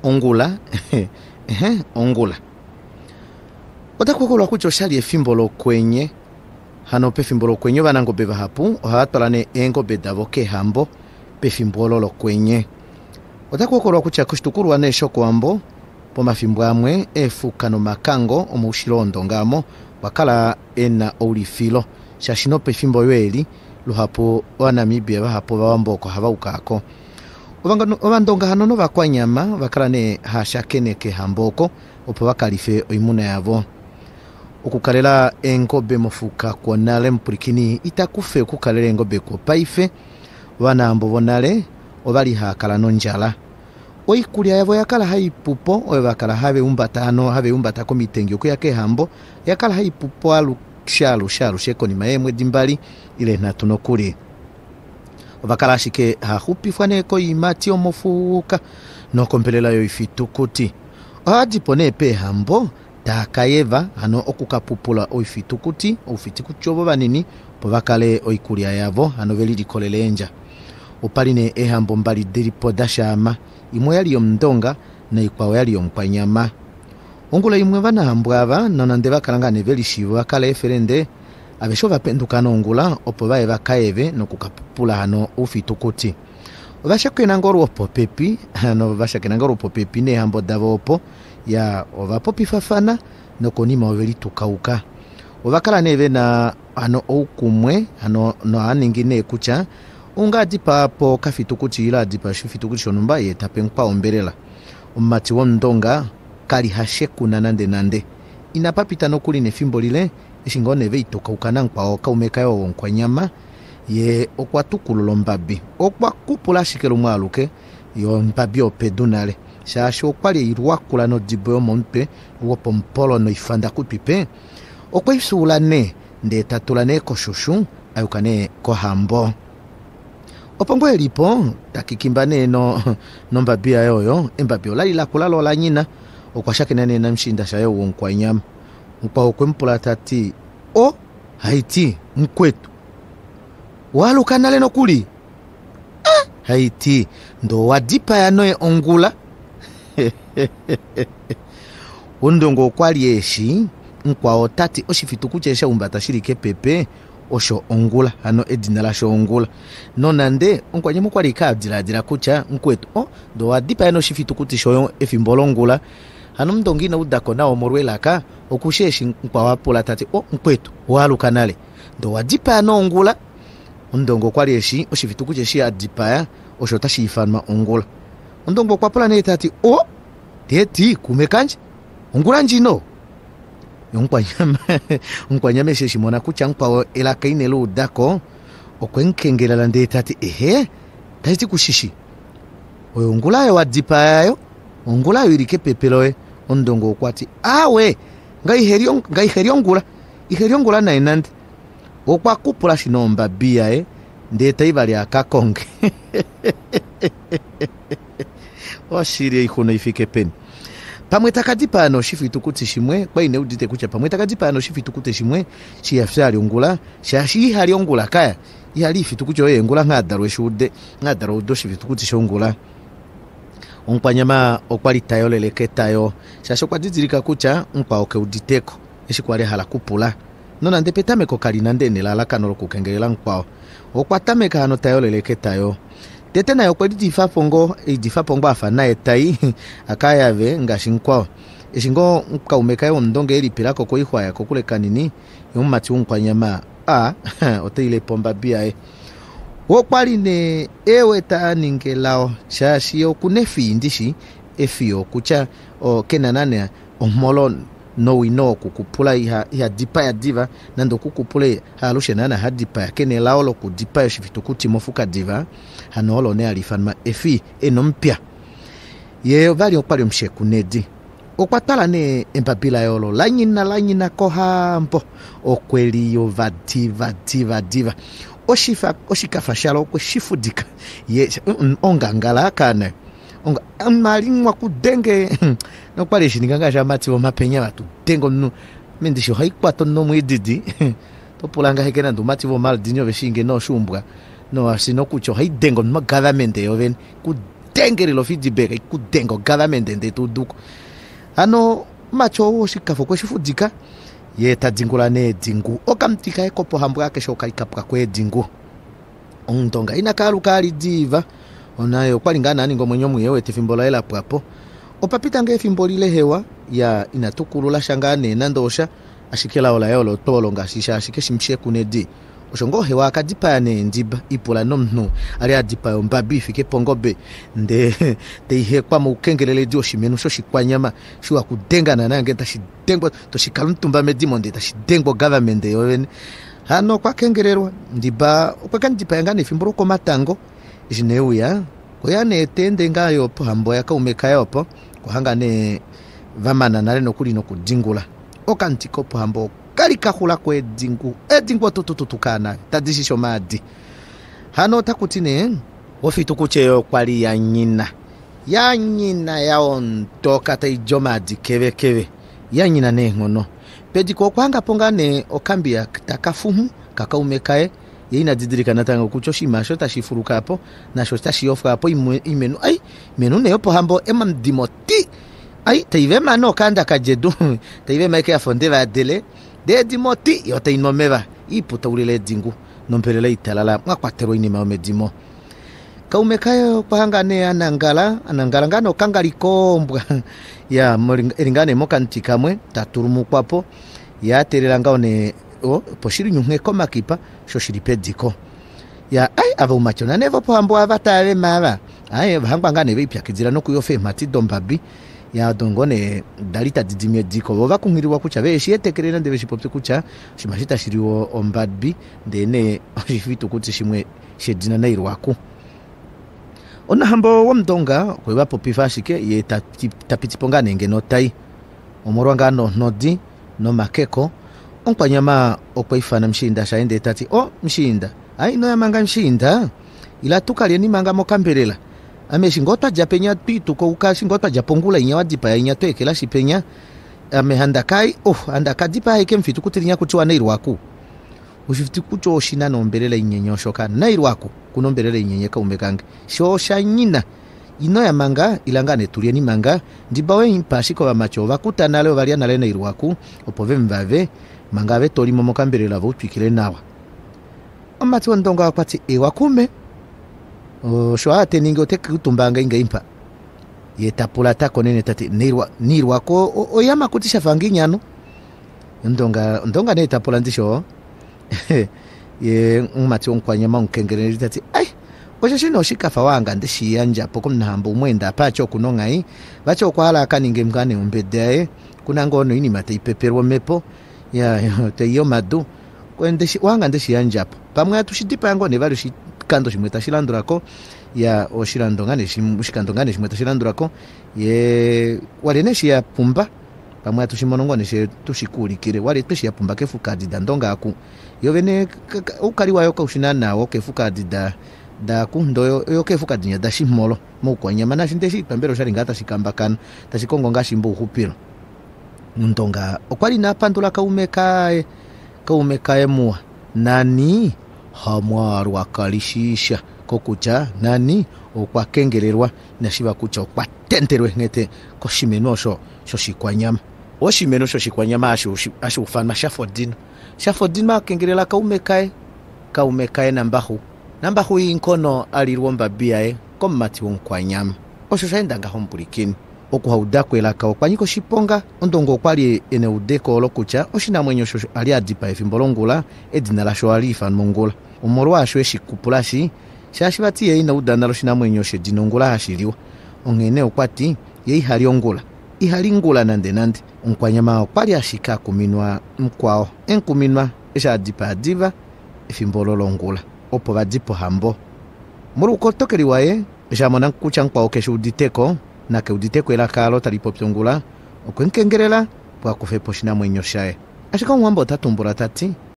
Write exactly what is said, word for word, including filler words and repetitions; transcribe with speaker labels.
Speaker 1: ongula ehe ongula otakukolwa kucho shali efimbolo kwenye hano pefimbolo kwenye banango beba hapu ohatolane engo bedavo kehambo pefimbololo kwenye otakukolwa kucha kushtukuru ane shoko ambo pomafimbwamwe efukano makango omushilondo ngamo wakala ena olifilo shashino pefimbo yeli luhapo wanamibia bahapo bawamboko habaukako obandonga hano no bakwanyama bakala ne hashakeneke hamboko opo bakalife oimuna yavo okukalela engobe mofuka konale mpurikini itakufe okukalela engobe ko paife wanambo bonale obali hakala nonjala oikulya yavo yakala haipupo oyo bakala habe umbatano habe umbata komitengi okuyake hambo yakala haipupo alu shalu shalu shekonima yemwe dimbali ile natuno kuli obakala shike hahupifwane ko imati omofuka no kompelela yo ifitukuti adipone pe hambo takayeva hano okukapupula oifitukuti ofitukuti obo banini pobakale oikulya yavo hano veli dikolelenja opaline ehambo mbali delipodashama imwe yali yomndonga na ikwawo yali yomkwanyama ongula imwe bana hambwaba nonande bakalanga neveli shivo bakala eferende abesho bapendukana ongula opo bae bakaeve nokukapupula hano ufitukuti obashakena ngoro opo pepi hano bashakena ngoro opo pepi ne hambo davo opo ya ovapopi fafana nokonima oveli tukauka obakala neve na hano oukumwe hano no aningine kucha unga dipa po kafitukuti ila dipa shufitukuti shonumba yetape nkpa ombelela omati wondonga kali hashekuna nande nande inapapita nokuli nefimbo lile ishingone ve itokauka nkpa okaumeka yo onkwanyama ye okwatukulolo mbabi okwakupula shikelo mwaluke yo mbabi opedunale shasho kwali irwakula no dibo monpe wopo mpolo no ifanda kupipe okwaisulane ndeta tulane ko shushu ayukane ko hambo opongo elipo takikimbane no nombabi yoyo embabi olalila kulalo la nyina okwashakenane na mshinda shayo wonkwanyama nkwa okwempula tati o haiti mkwetu walukanale nokuli ah, haiti ndo wadipa yanoe ongula undongo kwali eshi nkwa otati oshifitukuchesha umbata shirike pepe osho ongula hano edinala sho ongula nonande onkwanyemo kwali kadira kucha nkwetu oh ndo wadipa yano shifitukuti sho efimbolongula hano mdongina udako na omorwelaka okusheshi nkwa wapula tati oh nkwetu walukanale ndo wadipa yano ongula undongo kwali eshi oshifitukucheshi adipa ya osho tashifanwa ongula undongo kwapula ne tati oh teti kumekanje ongula njino yonkwanyama onkwanyama sheshi mona kucha nkwa elaka inelo udako okwenkengelela nde tati ehe taiti kushishi oyo ongula yo wadipa yayo ongula yo irike pepeloe ondongo kwati awe ngai herion ngai heriongula iheriongula na inande okwa kupula shinomba bia e ndeta ibali akakonge oshiri ikuno ifike pen pamwe takadipa no shifitukuti shimwe kwa ine udite kucha pamwe takadipa no shifitukuti shimwe shi afshali ongula shashi hali ongula kaya yali ifitukucho yengula ngadarwe shude ngadaro do shifitukuti shongula onkwanyama okwali tayo leleke tayo shasho kwa dizirika kucha nkwa oke uditeko eshikwale hala kupula nona ndepetame ko kalina ndene lala kanolo kukengelela nkwa okwatameka hano tayo leleke tayo tete na yokwedi difa pongo e difa pongo afana etai akayave ngashinkwa eshingo nkaumeka yo ndonge eli pilako ko ihwa yako kule kanini yomati unkwanyama a oteile pomba bia e wokwali ne ewe ta ningelao shashi okunefi ndishi efio kucha o kenanane omolo no wino kukupula iha iha dipa ya diva nando kukupule halushe nana hadipa ya kene laolo kudipa ya shifitukuti mofuka diva hanolo ne alifanma efi enompia ye vali okwali mshekunedi okwatala ne empapila yolo lanyina lanyina kohampo okweli yo vadiva diva diva oshifa oshikafashalo ko shifudika ye ongangala kana onga amalingwa kudenge no kwali shininganga jamati wo mapenya batu tengo no mendisho haikwato no mwididi to pulanga hekena ndumati wo maldinyo beshinge no shumbwa no asino kucho haidengo no government yoven ku ikudengerelo feedback ikudengo government ende tuduko ano macho oshikafo kweshifudika yeta dzingula ne dzingu okamtika ekopo hambo yake shoka ikapwa kwe dzingu ondonga inakaluka ali diva onayo kwalingana ani ngomwenyo muyewe tifimbola ela pwapo opapita nge fimbolile hewa ya inatukulula shangane nandosha ashikela ola yolo tolo ngashisha ashikeshimshie kunedi oshongo hewa akadipa ne ndiba ipola nomno ali adipa ombabi fike pongobe nde teihe kwa mukengelele dio shimenu sho shikwanyama sho akudenga na nange tashidengwa to shikaluntumba medimo nde tashidengwa government yowen hano kwa kengelelwa ndiba kwa kandipa yangane fimboro ko matango jineuya koyane tende ngayo po hambo yakaumeka yopo kuhangane vamana nale nokuli nokudingula okantiko po hambo kali kahula kwe dingu edingu tututukana tadishisho madi hano takutine ofitu kucheyo kwali ya nyina ya nyina ya ontoka taijomadi keve keve ya nyina nengono pediko kwanga pongane okambia takafumu kakaumekae yeina didirika natanga kuchoshi masho tashifuruka hapo na sho tashiofa hapo imenu ai menu ne yopo hambo emamdimoti ai taive mano kanda kajedu taive maike afonde va dele de dimoti yote inomeva iputa ulile dingu nomperele italala mwakwatero ini maomedimo kaumekayo kwangane anangala anangala ngano kangalikombwa ya eringane mokantikamwe taturumu kwapo ya terela ngaone o poshiri nyunge koma kipa shoshiripediko ya ai ava umacho na nevo pohambo avatave mava ai vahangwa ngane vipya kizira no kuyofe mati dombabi ya dongone dalita didimye diko vova kungiriwa kucha veshi etekerena ndeve shipopte kucha shimashita shiriwo ombadbi ndene shifitu kuti shimwe shedina na irwaku ona hambo wamdonga kweba popifashike ye tapitipongane ngeno tai omorwanga no nodi no makeko onkwanyama okwaifana mshinda shaende tati o mshinda ai no yamanga mshinda ila tukali ni manga mokambelela ameshi ngota japenya pitu ko ukashi ngota japongula inyawa dipa ya inyato ekela shipenya ame handakai oh handakadipa eke mfitu kutirinya kuchwa nairwaku ushifiti kucho shina nombelela inyenyosho kana nairwaku kunombelela inyenyeka umbekange shosha nyina ino ya manga ilangane tulie ni manga ndibawe impashiko wa macho vakutana leo valia na lena irwaku opove mvave manga ve toli momokambelela vutwikile nawa amati wandonga kwati ewa kume o shwa teningo oteke kutumbanga inga impa yetapula tako nene tati nirwa nirwa ko oyama kutisha fanginyano ndonga ndonga ne tapula ndisho ye umati onkwanyama unkengereri tati ai oje shino shikafa wanga ndishiyanja poko mnahambo umwenda pacho kunongai bacho kwala kaninge mgane umbedeye kuna ngono ini mate ipeperwa mepo ya te yo madu kwende shi wanga ndishiyanja pamwe atushidipa yango ne vali kando shimweta shilandurako ya oshirandongane shimushikandongane shimweta shilandurako ye waleneshi ya pumba pamwe tushimonongone she tushikulikire wale teshi ya pumba kefuka dida ndonga aku yovene ukali wayo ka ushinana wo kefuka dida da kundo yo kefuka dinya da shimolo mukwanya mana shinteshi pambero sharingata shikambakana tashikongo ngashimbo uhupiro ndonga okwali na pandula kaumekae kaumekae muwa nani hamwaru akalishisha kokucha nani okwakengererwa nashiba kucha okwatenterwe ngete koshimenosho shoshikwanyama oshimeno shoshikwanyama ashu ashu ufana shafodin shafodin makengerela kaumekae kaumekae nambahu nambahu inkono alirwomba biae komati wonkwanyama osho shaendanga hombulikini okuhaudakwela ka okwanyiko shiponga ondongo kwali ene udeko lokucha oshina mwenyo shosho ali adipa efimbolongula edina la sho alifa mongula umorwa asho eshikupulashi shashibati ye ina udana lo shina mwenyo she dinongula hashiriwa ongene okwati ye ihali ongula ihali ngula nande nande onkwanyama kwali ashika kuminwa mkwao enkuminwa esha adipa adiva efimbololongula opo badipo hambo muruko tokeri wae jamona kucha nkwao kesho uditeko na ke uditeko ela kalo talipopyongula okwenkengerela kwa kufepo shina mwenyo shae ashika mwambo tatumbura tati